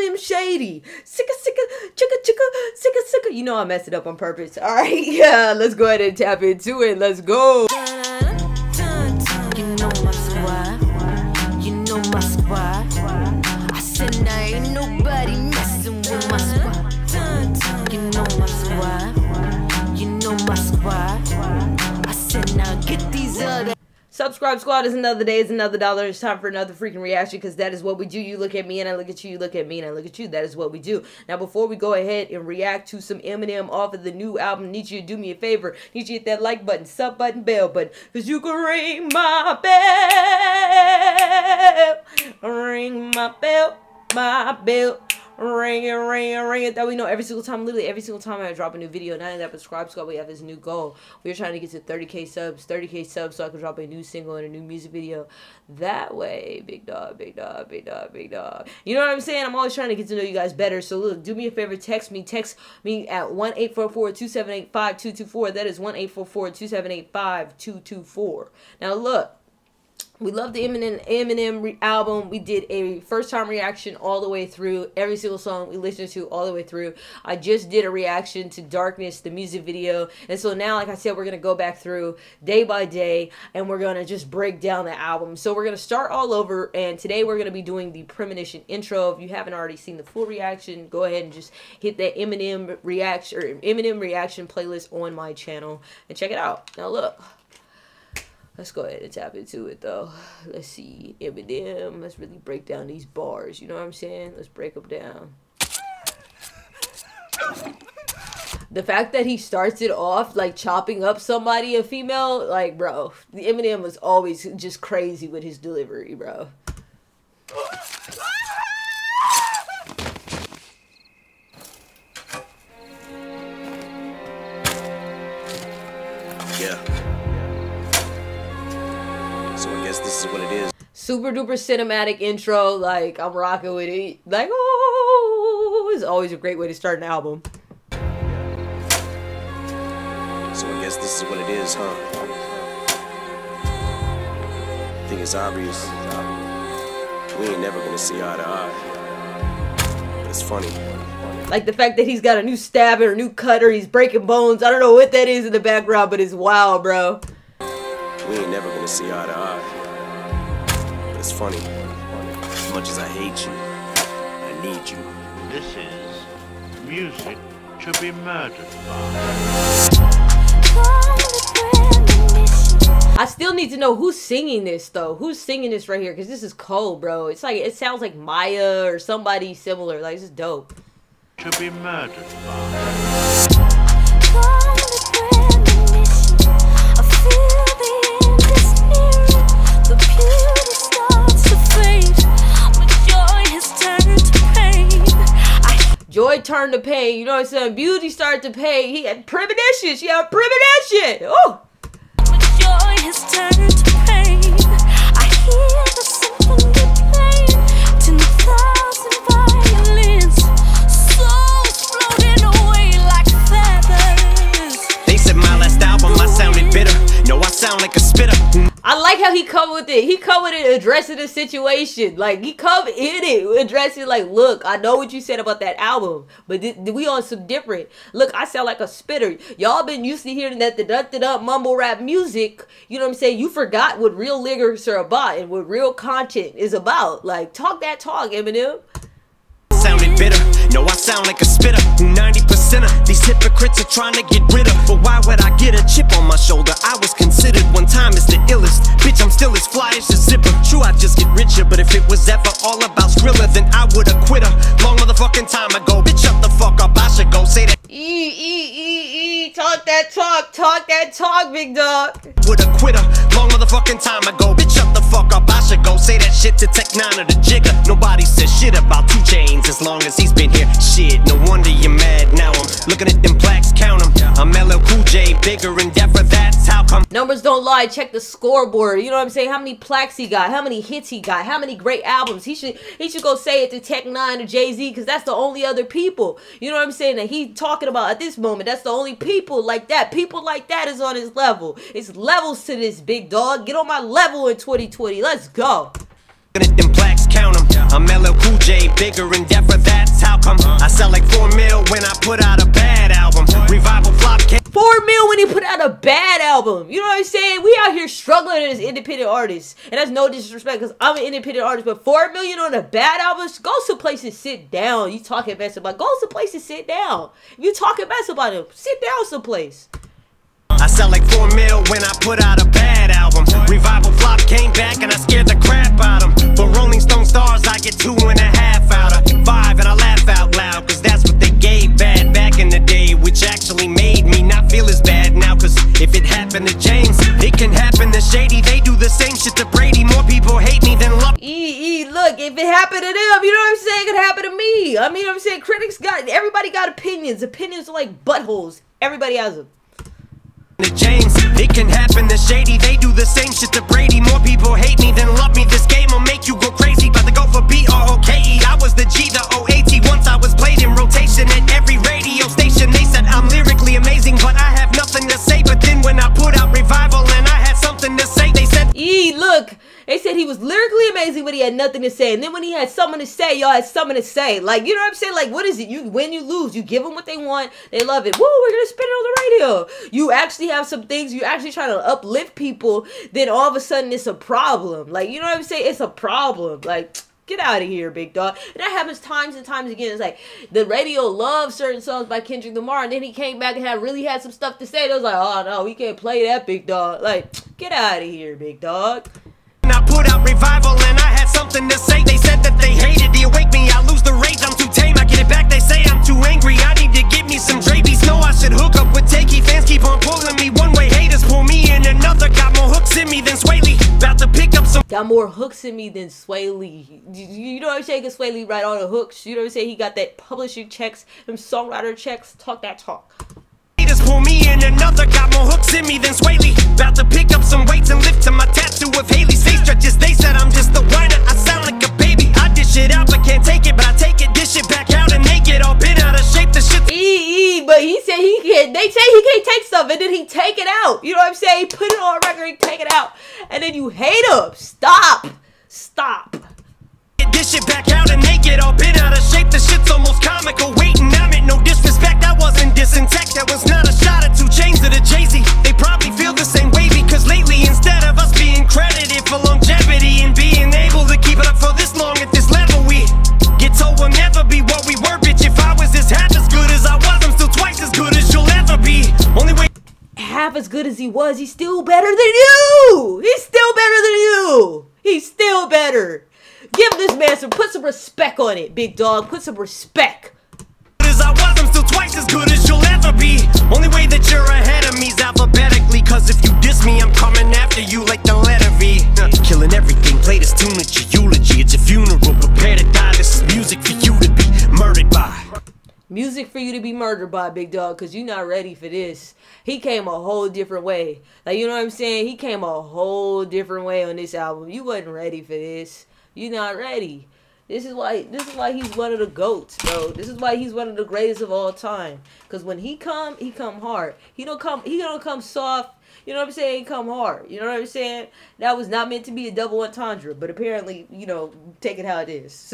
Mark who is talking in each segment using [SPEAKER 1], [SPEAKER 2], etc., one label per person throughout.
[SPEAKER 1] Slim Shady. Sicka, sicka, chicka, chicka, sicka, sicka. You know I messed it up on purpose. All right, yeah, let's go ahead and tap into it. Let's go.
[SPEAKER 2] You know my squad. You know my squad. I said now ain't nobody messing with my squad. You know my squad. You know my squad. I said now get these other.
[SPEAKER 1] Subscribe squad, is another day, is another dollar. It's time for another freaking reaction, because that is what we do. You look at me and I look at you, you look at me and I look at you. That is what we do. Now, before we go ahead and react to some Eminem off of the new album, I need you to do me a favor. I need you to hit that like button, sub button, bell button, because you can ring my bell. Ring my bell, my bell. Ring it, ring it, ring it. That we know every single time, literally every single time I drop a new video. Not only that, but Subscribe Squad, we have this new goal. We're trying to get to 30K subs, so I can drop a new single and a new music video. That way, big dog, big dog, big dog, big dog. You know what I'm saying? I'm always trying to get to know you guys better. So look, do me a favor, text me at 1-844-278-5224. That is 1-844-278-5224. Now look. We love the Eminem album. We did a first time reaction all the way through. Every single song we listened to all the way through. I just did a reaction to Darkness, the music video. And so now, like I said, we're going to go back through day by day. And we're going to just break down the album. So we're going to start all over. And today we're going to be doing the Premonition intro. If you haven't already seen the full reaction, go ahead and just hit that Eminem reaction playlist on my channel. And check it out. Now look. Let's go ahead and tap into it, though. Let's see. Eminem. Let's really break down these bars. You know what I'm saying? Let's break them down. The fact that he starts it off, like, chopping up somebody, a female, like, bro. The Eminem was always just crazy with his delivery, bro.
[SPEAKER 3] Yeah. So I guess this is what it is.
[SPEAKER 1] Super duper cinematic intro, like I'm rocking with it. Like, oh, it's always a great way to start an album.
[SPEAKER 3] So I guess this is what it is, huh? I think it's obvious. We ain't never gonna see eye to eye. But it's funny.
[SPEAKER 1] Like the fact that he's got a new stabber, a new cutter, he's breaking bones. I don't know what that is in the background, but it's wild, bro.
[SPEAKER 3] We ain't never gonna see eye to eye. But it's funny. As much as I hate you, I need you.
[SPEAKER 4] This is music to be murdered by.
[SPEAKER 1] I still need to know who's singing this, though. Who's singing this right here? Because this is cold, bro. It's like, it sounds like Maya or somebody similar. Like, this is dope.
[SPEAKER 4] To be murdered by.
[SPEAKER 1] Joy turned to pain. You know what I'm saying? Beauty started to pain. He had premonition. She had premonition. Oh.
[SPEAKER 2] Joy has turned to pain. I hear the symphony playing. 10,000 violins. Souls floating away like feathers.
[SPEAKER 3] They said my last album I sounded bitter. No, I sound like a spitter.
[SPEAKER 1] I like how he come with it. He come with it addressing the situation. Like, he come in it addressing, like, look, I know what you said about that album, but we on some different. Look, I sound like a spitter. Y'all been used to hearing that the mumble rap music. You know what I'm saying? You forgot what real lyrics are about and what real content is about. Like, talk that talk, Eminem.
[SPEAKER 3] Sounded bitter. No, I sound like a spitter. 90% of these hypocrites are trying to get rid of. But why would I get a chip on my shoulder? I was considered one time as the illest. Bitch, I'm still as fly as a zipper. True, I just get richer, but if it was ever all about Skrilla, then I would've quit her long motherfucking time ago. Bitch, shut the fuck up. I should go say that.
[SPEAKER 1] Talk that talk, big dog.
[SPEAKER 3] Would've quit her long motherfucking time ago. Bitch, shut the fuck up. I should go say that shit to Tech 9 or the Jigga. Nobody says shit about 2 Chainz as long as he's been here. Shit, no wonder you're mad now. I'm looking at them plaques, count them. I'm LL Cool J, bigger and deafer, that's how come.
[SPEAKER 1] Numbers don't lie, check the scoreboard. You know what I'm saying? How many plaques he got, how many hits he got, how many great albums. He should go say it to Tech 9 or Jay-Z, because that's the only other people. You know what I'm saying? That he talking about at this moment. That's the only people like that. People like that is on his level. It's levels to this, big dog. Get on my level in 2020. Let's go.
[SPEAKER 3] Looking at them plaques, count them. I'm LL Cool J, bigger and deafer, that's sell like 4 mil when I put out a bad album. Revival flop came
[SPEAKER 1] 4 mil when he put out a bad album. You know what I'm saying? We out here struggling as independent artists. And that's no disrespect because I'm an independent artist. But 4 million on a bad album? Go someplace and sit down. You talking mess about. Go someplace and sit down. If you talking mess about him, sit down someplace.
[SPEAKER 3] I sell like 4 mil when I put out a bad album. Revival flop came back and I scared the crap out of them. But Rolling Stone stars, I get 2.5 out of 5. And I laugh out loud, cause that's what they gave bad back in the day. Which actually made me not feel as bad now. Cause if it happened to James, it can happen to Shady. They do the same shit to Brady. More people hate me than love.
[SPEAKER 1] Look, if it happened to them, you know what I'm saying? It could happen to me. I mean, I'm saying critics everybody got opinions. Opinions are like buttholes. Everybody has them.
[SPEAKER 3] James, it can happen to Shady. They do the same shit to Brady. More people hate me than love me. This game will make you go crazy. About to go for B-R-O-K-E. I was the G, the O-A-T. Once I was played in rotation at every radio station. They said I'm lyrically amazing, but I have nothing to say. But then when I put out Revival and I had something to say, they said,
[SPEAKER 1] look, they said he was lyrically amazing, but he had nothing to say. And then when he had something to say, y'all had something to say. Like, you know what I'm saying? Like, what is it? You win, you lose. You give them what they want. They love it. Woo, we're going to spin it on the radio. You actually have some things. You actually trying to uplift people. Then all of a sudden, it's a problem. Like, you know what I'm saying? It's a problem. Like, get out of here, big dog. And that happens times and times again. It's like the radio loves certain songs by Kendrick Lamar, and then he came back and really had some stuff to say. They was like, oh, no, we can't play that, big dog. Like, get out of here, big dog.
[SPEAKER 3] I put out Revival and I had something to say. They said that they hated the awake me. I lose the rage, I'm too tame. I get it back, they say I'm too angry. I need to get me some Dre beats. No, I should hook up with Takey. Fans keep on pulling me one way. Haters pull me in another. Got more hooks in me than Sway Lee. About to pick up some.
[SPEAKER 1] Got more hooks in me than Sway Lee. You know what I'm saying? Cause Sway Lee write all the hooks. You know what I'm saying? He got that publishing checks, them songwriter checks. Talk that talk.
[SPEAKER 3] Haters pull me in another. Got more hooks in me than Sway Lee. About to pick up some weights and lift to my tattoo of Haley's face stretches. They said I'm just a whiner. I sound like a baby. I dish it out but can't take it. But I take it, dish it back out and naked. All been out of shape. The shit.
[SPEAKER 1] But he said he can. They say he can't take stuff and then he take it out. You know what I'm saying? He put it on record, he take it out, and then you hate him. Stop.
[SPEAKER 3] Dish it back out and naked. All been out of shape. The shit's almost comical. Waiting, I meant no disrespect. I wasn't disintact. That was not a shot at 2 Chainz or the Jay-Z. They probably feel the same way because lately, instead of us being credited for longevity and being able to keep it up for this long at this level, we get told we'll never be what we were, bitch. If I was just half as good as I was, I'm still twice as good as you'll ever be. Only way.
[SPEAKER 1] Half as good as he was, he's still better than you. He's still better than you. He's still better. Give this man put some respect on it, big dog. Put some respect.
[SPEAKER 3] As I was, I'm still twice as good as you'll ever be. Only way that you're ahead of me's alphabetically. Cause if you diss me, I'm coming after you like the letter V. Killing everything, play this tune at your eulogy. It's your funeral, prepare to die. This is music for you to be murdered by.
[SPEAKER 1] Music for you to be murdered by, big dog, because you're not ready for this. He came a whole different way. Like, you know what I'm saying? He came a whole different way on this album. You wasn't ready for this. You're not ready. This is why he's one of the GOATs, bro. This is why he's one of the greatest of all time. Cause when he come hard. He don't come soft. You know what I'm saying? He come hard. You know what I'm saying? That was not meant to be a double entendre, but apparently, you know, take it how it is.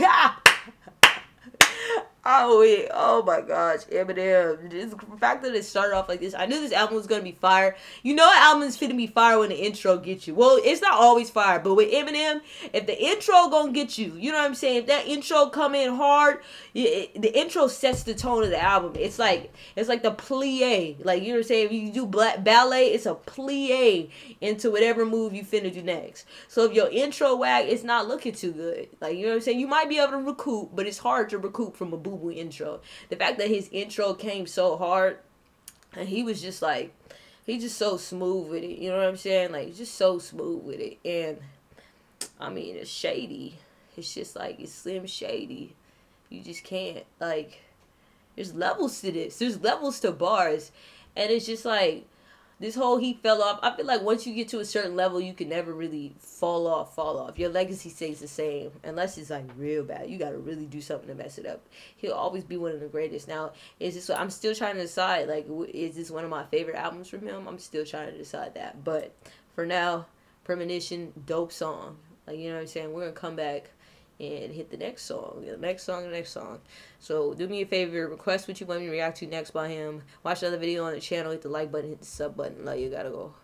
[SPEAKER 1] Oh my gosh, Eminem. The fact that it started off like this, I knew this album was gonna be fire. You know, an album is finna be fire when the intro gets you. Well, it's not always fire, but with Eminem, if the intro gonna get you, you know what I'm saying? If that intro come in hard, the intro sets the tone of the album. It's like the plie. Like, you know what I'm saying? If you do ballet, it's a plie into whatever move you finna do next. So if your intro whack, it's not looking too good. Like, you know what I'm saying? You might be able to recoup, but it's hard to recoup from a boo-boo intro. The fact that his intro came so hard, and he was just like, he just so smooth with it. You know what I'm saying? Like, just so smooth with it. And I mean, it's shady. It's just like, it's Slim Shady. You just can't, like, there's levels to this. There's levels to bars. And it's just like, this whole he fell off. I feel like once you get to a certain level, you can never really fall off. Your legacy stays the same. Unless it's like real bad. You got to really do something to mess it up. He'll always be one of the greatest. Now, is this, I'm still trying to decide, like, is this one of my favorite albums from him? I'm still trying to decide that. But for now, Premonition, dope song. Like, you know what I'm saying? We're going to come back and hit the next song, the next song. So do me a favor, request what you want me to react to next by him. Watch the other video on the channel, hit the like button, hit the sub button. Love you, gotta go.